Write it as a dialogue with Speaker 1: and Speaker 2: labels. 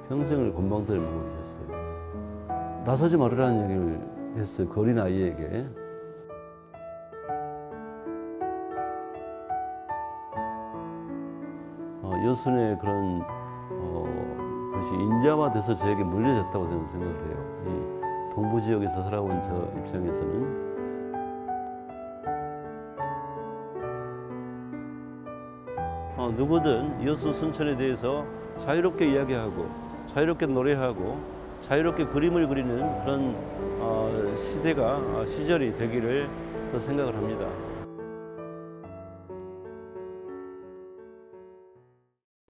Speaker 1: 평생을 곤방도를 먹고 계셨어요. 나서지 말으라는 얘기를 했어요. 그 어린 아이에게. 여순의 그런 것이 인자화돼서 저에게 물려졌다고 저는 생각을 해요. 이 동부 지역에서 살아온 저 입장에서는. 누구든 여수 순천에 대해서 자유롭게 이야기하고 자유롭게 노래하고 자유롭게 그림을 그리는 그런 시절이 되기를 또 생각을 합니다.